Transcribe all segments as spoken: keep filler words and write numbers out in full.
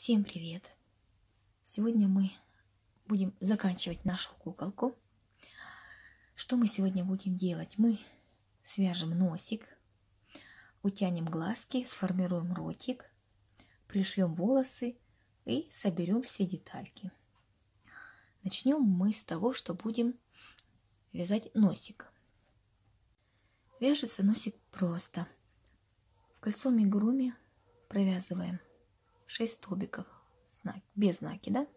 Всем привет! Сегодня мы будем заканчивать нашу куколку. Что мы сегодня будем делать? Мы свяжем носик, утянем глазки, сформируем ротик, пришьем волосы и соберем все детальки. Начнем мы с того, что будем вязать носик. Вяжется носик просто. В кольцо амигуруми провязываем шесть столбиков без знаки, да?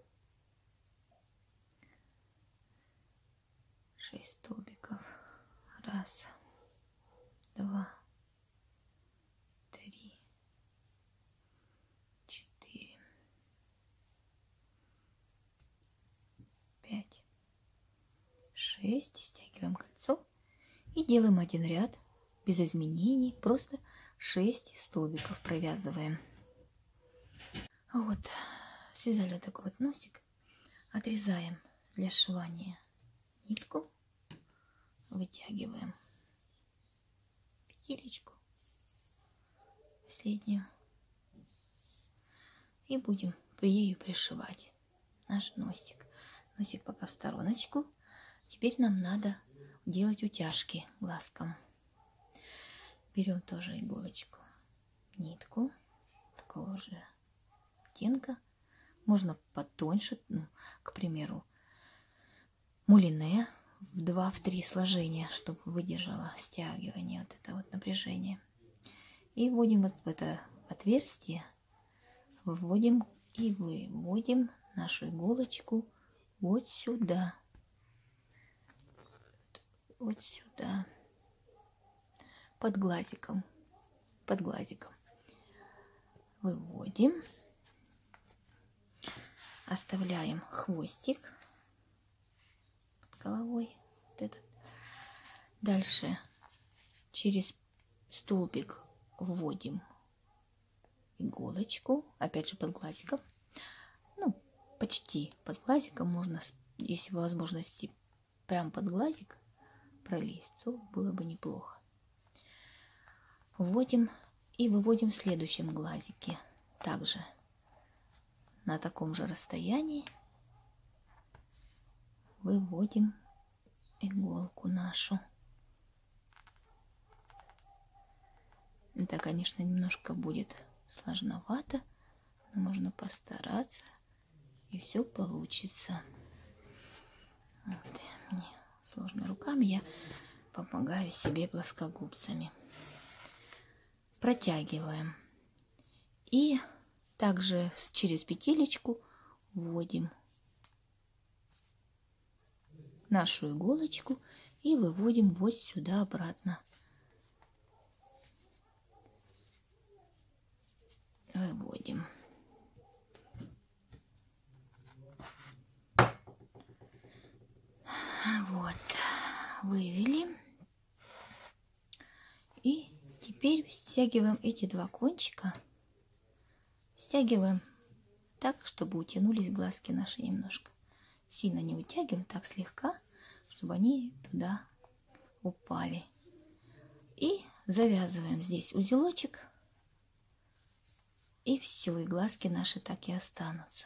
шесть столбиков. Раз, два, три, четыре, пять, шесть. Стягиваем кольцо и делаем один ряд без изменений. Просто шесть столбиков провязываем. Вот, связали вот такой вот носик. Отрезаем для сшивания нитку, вытягиваем петелечку последнюю и будем ею пришивать наш носик. Носик пока в стороночку. Теперь нам надо делать утяжки глазкам. Берем тоже иголочку, нитку такого же оттенка, можно потоньше, ну, к примеру, мулине в два-три сложения, чтобы выдержало стягивание, вот это вот напряжение. И вводим вот в это отверстие, вводим и выводим нашу иголочку вот сюда, вот сюда, под глазиком, под глазиком. Выводим, оставляем хвостик под головой. Вот этот. Дальше через столбик вводим иголочку, опять же под глазиком. Ну, почти под глазиком, можно, если возможности, прям под глазик пролезть, то было бы неплохо. Вводим и выводим в следующем глазике. Также на таком же расстоянии выводим иголку нашу. Это, конечно, немножко будет сложновато, но можно постараться, и все получится. Вот. Мне сложно руками, я помогаю себе плоскогубцами. Протягиваем и также через петелечку вводим нашу иголочку и выводим вот сюда обратно. Выводим. Вот, вывели. И теперь стягиваем эти два кончика. Стягиваем так, чтобы утянулись глазки наши немножко. Сильно не вытягиваем, так слегка, чтобы они туда упали. И завязываем здесь узелочек. И все, и глазки наши так и останутся.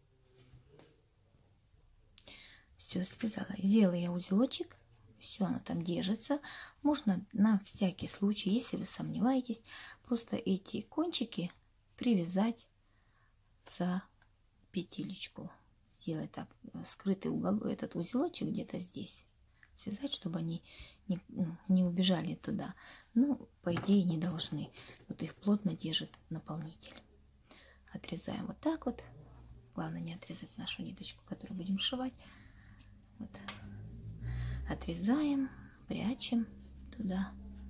Все, связала. Сделала я узелочек. Все, оно там держится. Можно на всякий случай, если вы сомневаетесь, просто эти кончики привязать за петелечку. Сделать так, скрытый угол, этот узелочек где-то здесь. Связать, чтобы они не, не убежали туда. Ну, по идее, не должны. Вот их плотно держит наполнитель. Отрезаем вот так вот. Главное не отрезать нашу ниточку, которую будем сшивать. Вот. Отрезаем, прячем туда.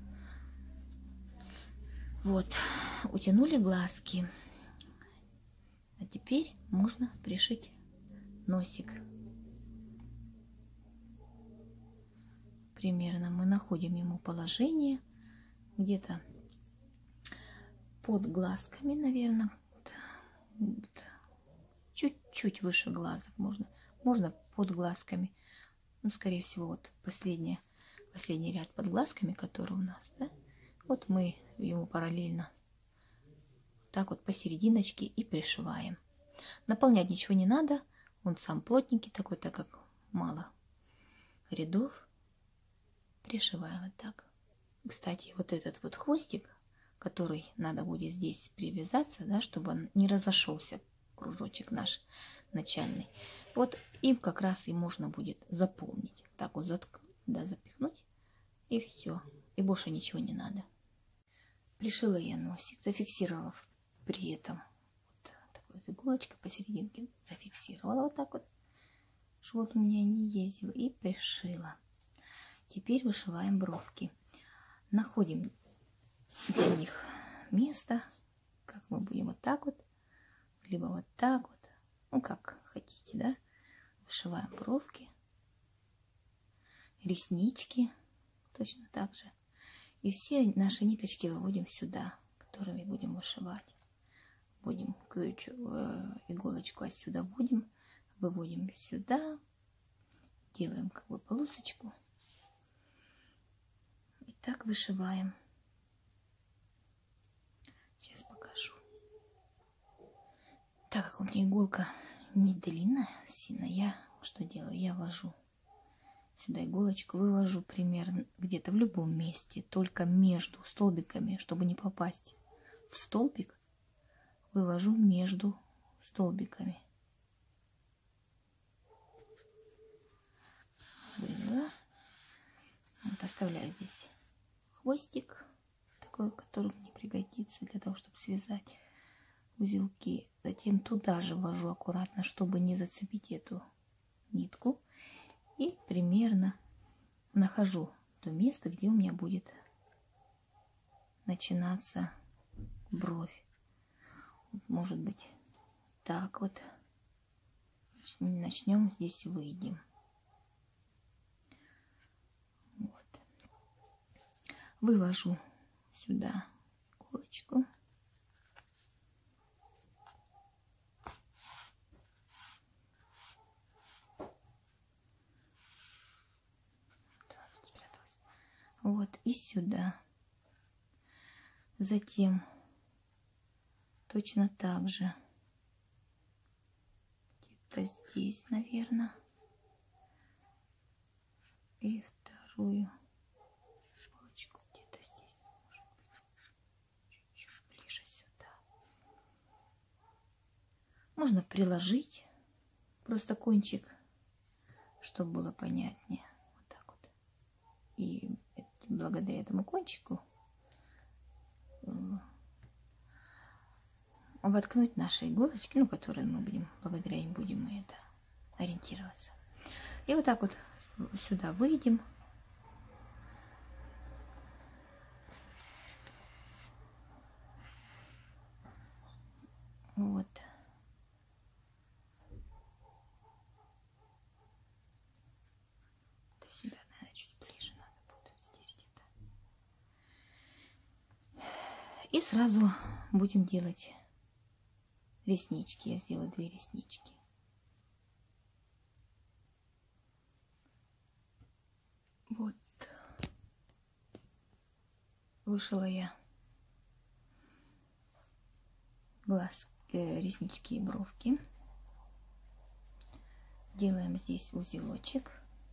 Вот, утянули глазки. А теперь можно пришить носик. Примерно мы находим ему положение где-то под глазками, наверное, чуть-чуть выше глазок можно, можно под глазками. Ну, скорее всего, вот последний, последний ряд под глазками, который у нас, да? Вот мы ему параллельно так вот посерединочке и пришиваем. Наполнять ничего не надо. Он сам плотненький такой, так как мало рядов. Пришиваем вот так. Кстати, вот этот вот хвостик, который надо будет здесь привязаться, да, чтобы он не разошелся, кружочек наш начальный. Вот им как раз и можно будет заполнить. Так вот заткнуть, да, запихнуть, и все. И больше ничего не надо. Пришила я носик, зафиксировав при этом вот такой вот иголочкой посерединке, зафиксировала вот так вот, чтобы вот у меня не ездил, и пришила. Теперь вышиваем бровки. Находим для них место, как мы будем вот так вот, либо вот так вот, ну как хотите, да. Вышиваем бровки, реснички точно так же. И все наши ниточки выводим сюда, которыми будем вышивать. Будем крючок, иголочку отсюда вводим, выводим сюда, делаем как бы полосочку. И так вышиваем. Сейчас покажу. Так как у меня иголка не длинная сильно, я что делаю? Я ввожу сюда иголочку, вывожу примерно где-то в любом месте, только между столбиками, чтобы не попасть в столбик, вывожу между столбиками. Вывела. Вот оставляю здесь хвостик такой, который мне пригодится для того, чтобы связать узелки. Затем туда же ввожу аккуратно, чтобы не зацепить эту нитку. И примерно нахожу то место, где у меня будет начинаться бровь. Может быть, так вот. Начнем здесь, выйдем. Вот. Вывожу сюда иголочку. Вот, и сюда. Затем точно так же где-то здесь, наверное. И вторую полочку где-то здесь, может быть, чуть-чуть ближе сюда. Можно приложить просто кончик, чтобы было понятнее. Вот так вот. И благодаря этому кончику воткнуть наши иголочки, ну, которые мы будем, благодаря им будем мы это ориентироваться. И вот так вот сюда выйдем. Вот. Это сюда, наверное, чуть ближе надо будет, здесь где-то. И сразу будем делать реснички. Я сделаю две реснички. Вот. Вышила я глаз, э, реснички и бровки. Делаем здесь узелочек.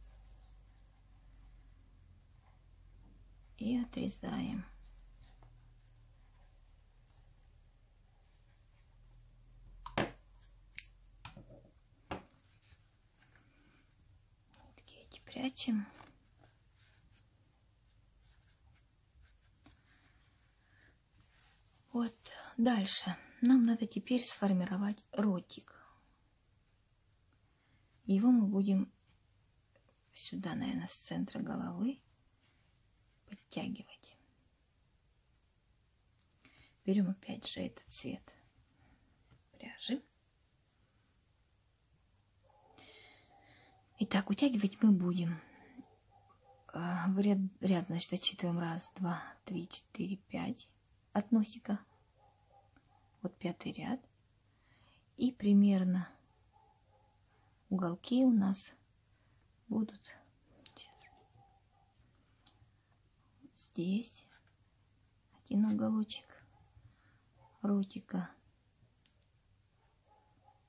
И отрезаем. Нитки эти прячем. Вот, дальше нам надо теперь сформировать ротик. Его мы будем сюда, наверное, с центра головы подтягивать. Берем опять же этот цвет пряжи. Итак, утягивать мы будем в ряд, ряд, значит, отсчитываем раз, два, три, четыре, пять от носика. Вот пятый ряд. И примерно уголки у нас будут сейчас, здесь один уголочек ротика.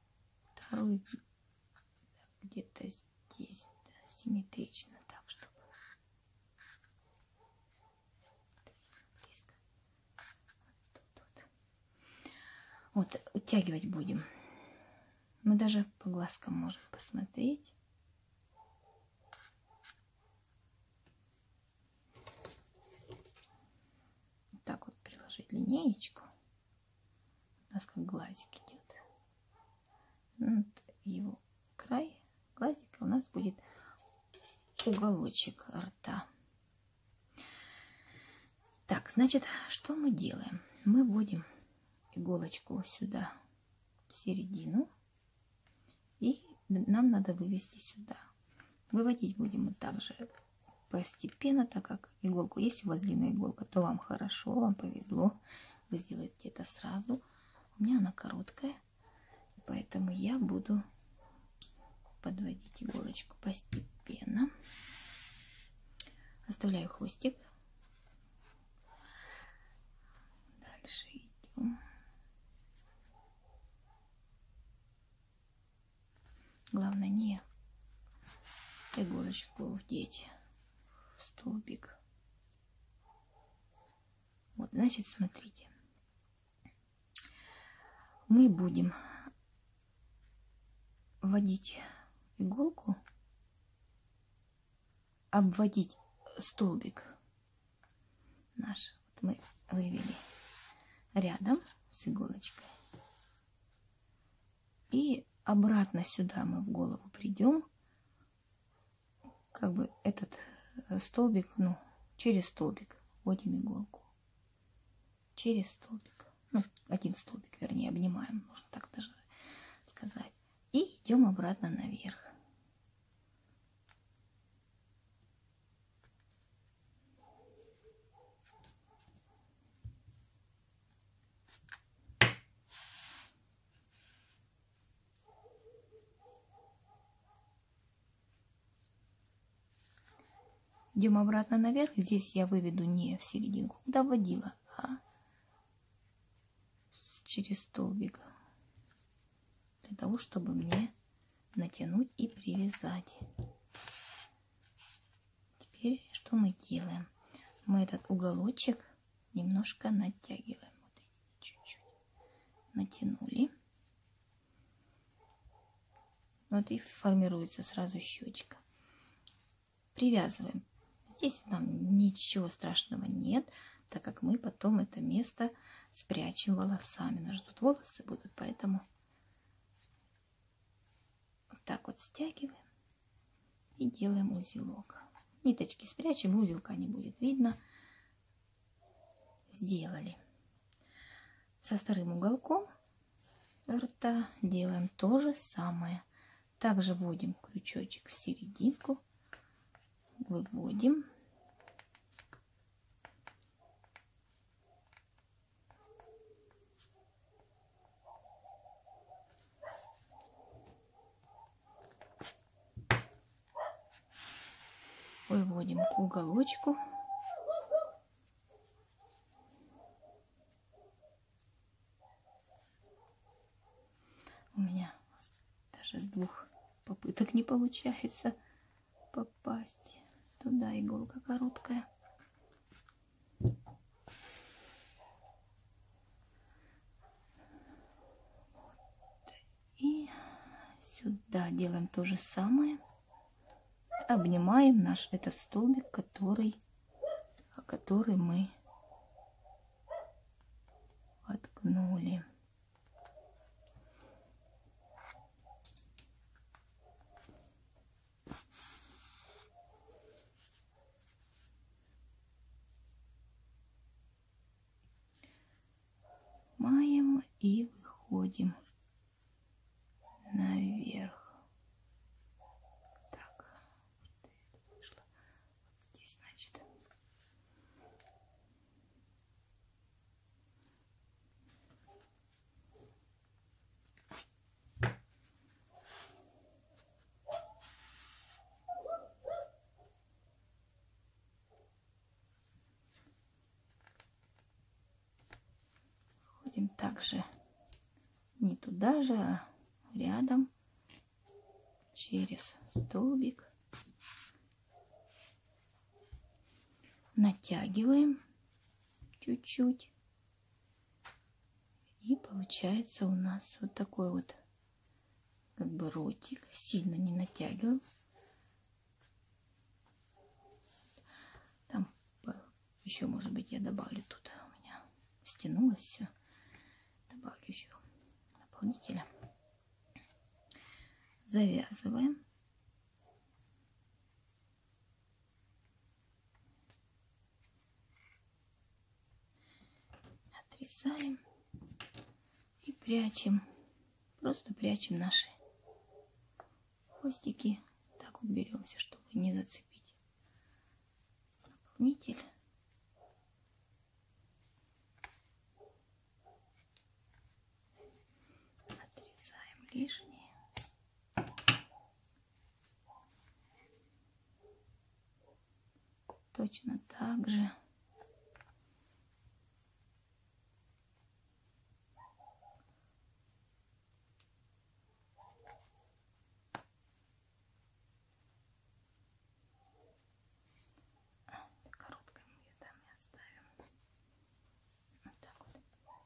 быть где-то здесь, да, симметрично, так, чтобы близко. Вот, тут, вот. Вот, утягивать будем. Мы даже по глазкам можем посмотреть. Вот так вот приложить линеечку. У нас как глазик идет. Вот его край глазика у нас будет уголочек рта. Так, значит, что мы делаем? Мы вводим иголочку сюда, в середину, и нам надо вывести сюда. Выводить будем мы также постепенно, так как иголку, если у вас длинная иголка, то вам хорошо, вам повезло, вы сделаете это сразу. У меня она короткая, поэтому я буду подводить иголочку постепенно. Оставляю хвостик. Дальше идем. Главное не иголочку вдеть в столбик. Вот, значит, смотрите. Мы будем вводить иголку, обводить столбик наш. Вот мы вывели рядом с иголочкой. И обратно сюда мы в голову придем. Как бы этот столбик, ну, через столбик вводим иголку. Через столбик. Ну, один столбик, вернее, обнимаем, можно так даже сказать. И идем обратно наверх. Идем обратно наверх. Здесь я выведу не в серединку, куда вводила, а через столбик. Для того, чтобы мне натянуть и привязать. Теперь что мы делаем? Мы этот уголочек немножко натягиваем. Вот видите, чуть-чуть. Натянули. Вот и формируется сразу щечка. Привязываем. Здесь нам ничего страшного нет, так как мы потом это место спрячем волосами. У нас же тут волосы будут, поэтому вот так вот стягиваем и делаем узелок. Ниточки спрячем, узелка не будет видно. Сделали. Со вторым уголком рта делаем то же самое. Также вводим крючочек в серединку. Выводим. Выводим к уголочку. У меня даже с двух попыток не получается попасть. Туда иголка короткая. И сюда делаем то же самое. Обнимаем наш этот столбик, который, который мы воткнули. Маем и выходим наверх. Так, вышло. Вот здесь, значит. Ходим также не туда же, а рядом. через столбик, натягиваем чуть-чуть, и получается у нас вот такой вот как бы ротик. Сильно не натягиваем. Там еще, может быть, я добавлю, тут у меня стянулось все. Добавлю еще наполнителя. Завязываем. Отрезаем и прячем. Просто прячем наши хвостики. Так вот беремся, чтобы не зацепить наполнитель. Отрезаем лишнее. Точно так же. Короткое мы ее там и оставим. Вот так вот.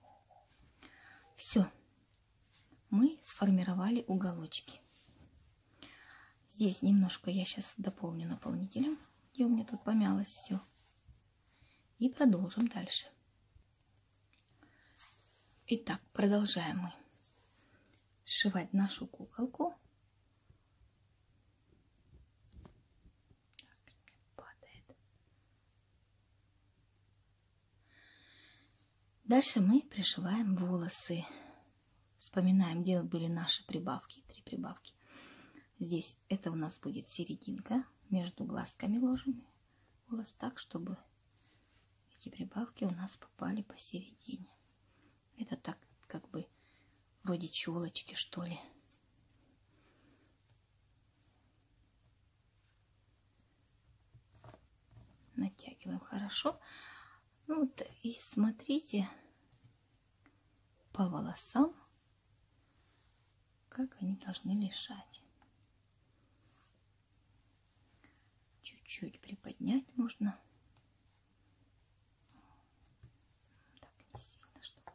Все. Мы сформировали уголочки. Здесь немножко я сейчас дополню наполнителем, где у меня тут помялось все. И продолжим дальше. Итак, продолжаем мы сшивать нашу куколку. Падает. Дальше мы пришиваем волосы. Вспоминаем, где были наши прибавки, три прибавки. Здесь это у нас будет серединка, между глазками ложим волос так, чтобы эти прибавки у нас попали посередине. Это так, как бы, вроде челочки, что ли. Натягиваем хорошо. Ну вот и смотрите по волосам, как они должны лежать. Чуть-чуть приподнять можно. Так, не сильно, чтобы.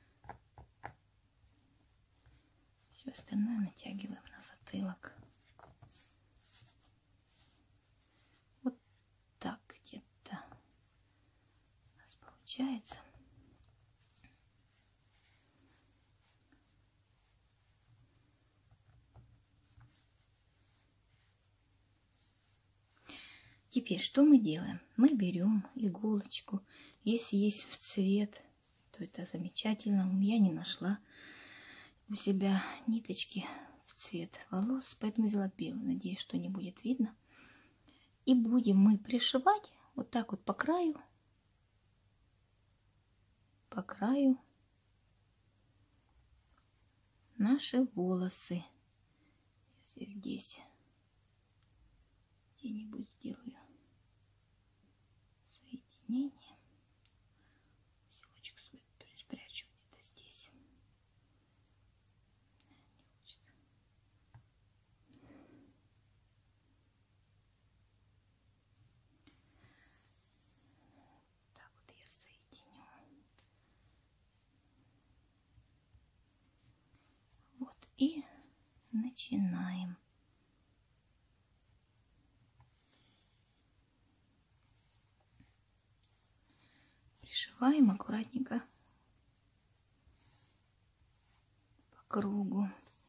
Все остальное натягиваем на затылок. Вот так где-то у нас получается. Теперь что мы делаем? Мы берем иголочку. Если есть в цвет, то это замечательно. Я не нашла у себя ниточки в цвет волос, поэтому взяла белую. Надеюсь, что не будет видно. И будем мы пришивать вот так вот по краю. По краю наши волосы. Сейчас я здесь где-нибудь сделаю соединение. Узелочек свой спрячу где-то здесь. Так вот я соединю. Вот и начинаем. Пришиваем аккуратненько по кругу.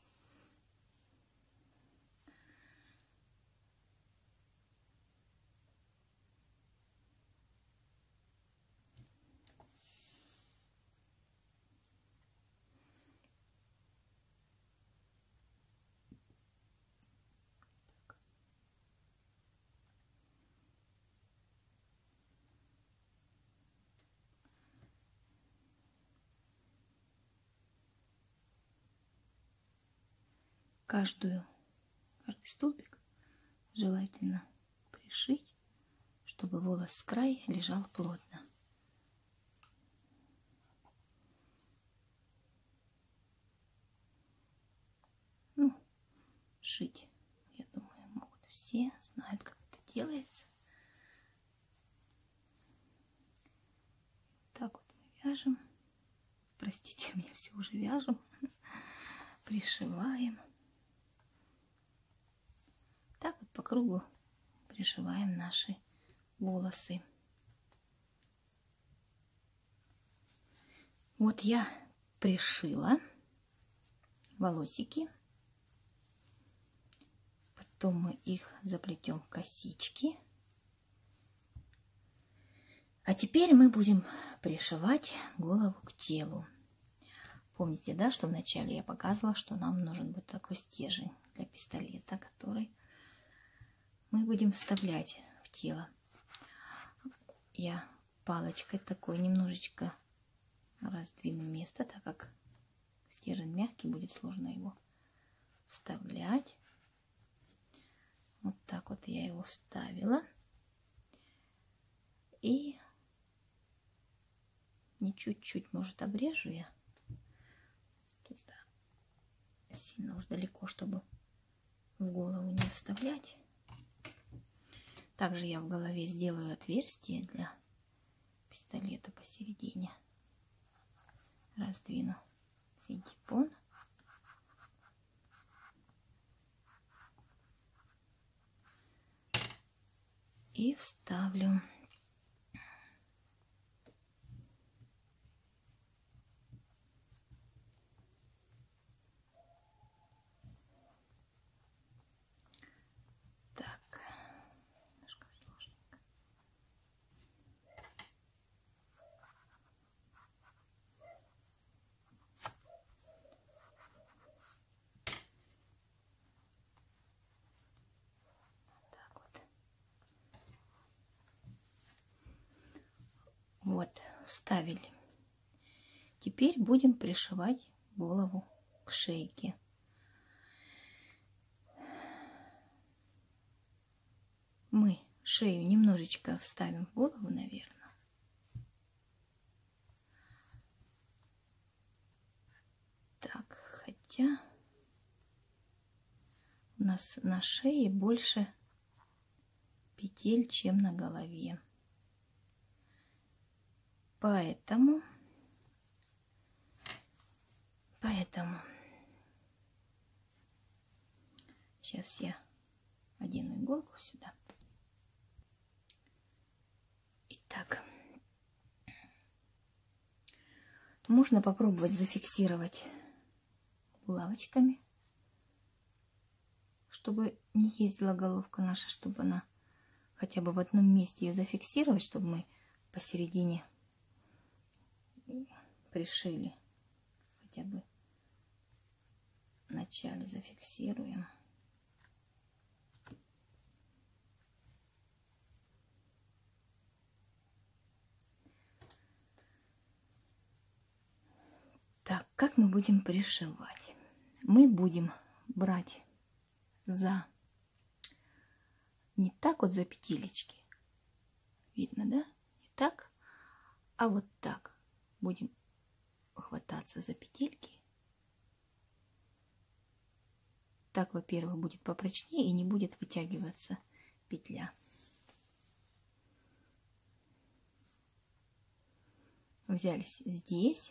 Каждую, каждый столбик желательно пришить, чтобы волос с края лежал плотно. Ну, шить все знают, как это делается. Так вот мы вяжем. Простите, мне все уже вяжем. Пришиваем. Так вот по кругу пришиваем наши волосы. Вот я пришила волосики. Потом мы их заплетем в косички. А теперь мы будем пришивать голову к телу. Помните, да, что вначале я показывала, что нам нужен вот такой стержень для пистолета, который мы будем вставлять в тело. Я палочкой такой немножечко раздвину место, так как стержень мягкий, будет сложно его вставлять. Вот так вот я его вставила. И не чуть-чуть, может, обрежу я. Туда. Сильно уж далеко, чтобы в голову не вставлять. Также я в голове сделаю отверстие для пистолета посередине. Раздвину синтепон. И вставлю. Так, немножко сложненько. Так вот. Вот, вставили. Теперь будем пришивать голову к шейке. Мы шею немножечко вставим в голову, наверное. Так, хотя у нас на шее больше петель, чем на голове. Поэтому, поэтому сейчас я одену иголку сюда. Итак, можно попробовать зафиксировать булавочками, чтобы не ездила головка наша, чтобы она хотя бы в одном месте ее зафиксировать, чтобы мы посередине пришили, хотя бы в начале зафиксируем. Так, как мы будем пришивать? Мы будем брать за, не так вот за петелечки, видно, да? Не так, а вот так. Будем хвататься за петельки. Так, во-первых, будет попрочнее и не будет вытягиваться петля. Взялись здесь.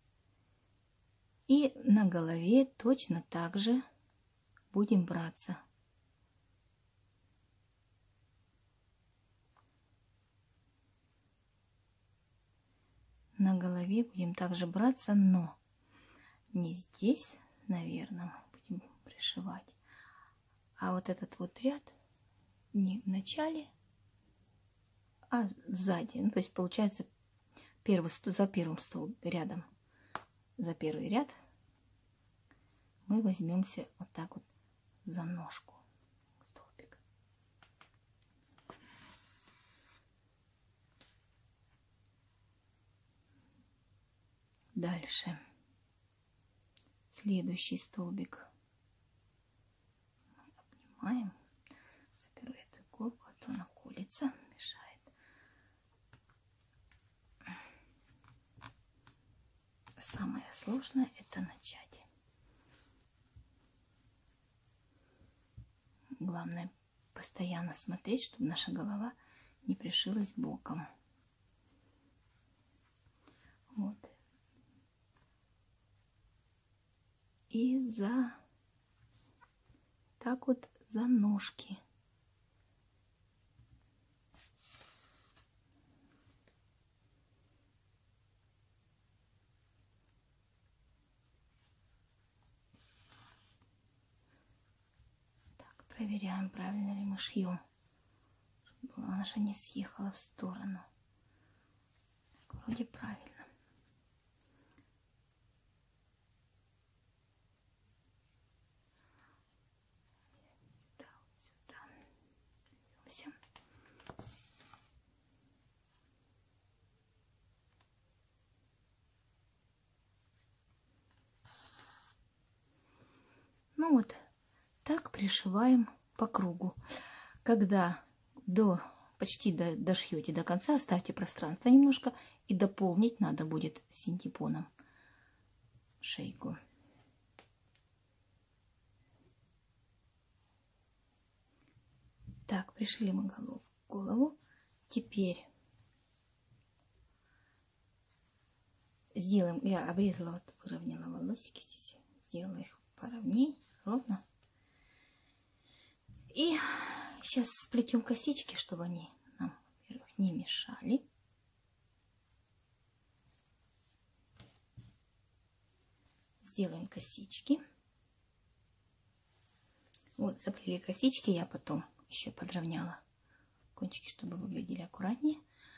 И на голове точно так же будем браться. На голове будем также браться, но не здесь, наверное, мы будем пришивать, а вот этот вот ряд не в начале, а сзади. Ну, то есть получается первый, за первым стол, рядом, за первый ряд мы возьмемся вот так вот за ножку столбик. Дальше следующий столбик обнимаем. Заберу эту иголку, а то она колется, мешает. Самое сложное — это начать. Главное постоянно смотреть, чтобы наша голова не пришилась боком. Вот. И за так вот за ножки. Так, проверяем, правильно ли мы шьем, чтобы наша не съехала в сторону. Так, вроде правильно. Ну вот, так пришиваем по кругу. Когда до, почти до, дошьете до конца, оставьте пространство немножко, и дополнить надо будет синтепоном шейку. Так, пришили мы голову. голову. Теперь сделаем, я обрезала, вот, выровняла волосики здесь, сделала их поровнее, ровно. И сейчас сплетем косички, чтобы они нам, во-первых, не мешали. Сделаем косички. Вот, заплели косички, я потом еще подровняла кончики, чтобы выглядели аккуратнее.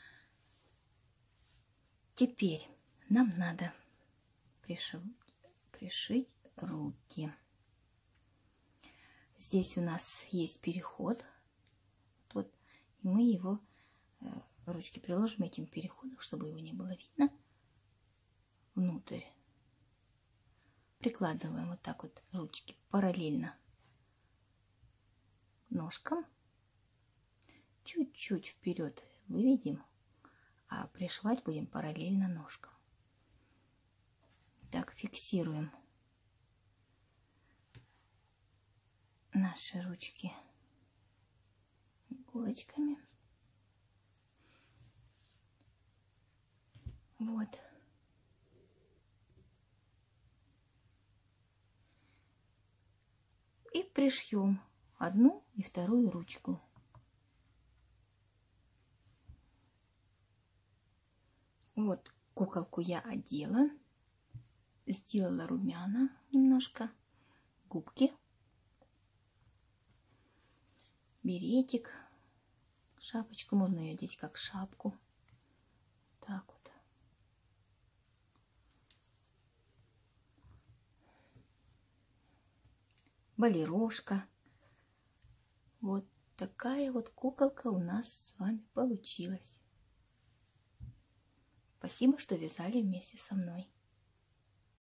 Теперь нам надо пришить, пришить руки. Здесь у нас есть переход. Вот, и мы его, ручки приложим этим переходом, чтобы его не было видно, внутрь. Прикладываем вот так вот ручки параллельно ножкам. Чуть-чуть вперед выведем, а пришивать будем параллельно ножкам. Так, фиксируем наши ручки иголочками. Вот. И пришьем одну и вторую ручку. Вот куколку я одела, сделала румяна немножко, губки, беретик, шапочку, можно ее одеть как шапку. Так вот. Балерошка. Вот такая вот куколка у нас с вами получилась. Спасибо, что вязали вместе со мной.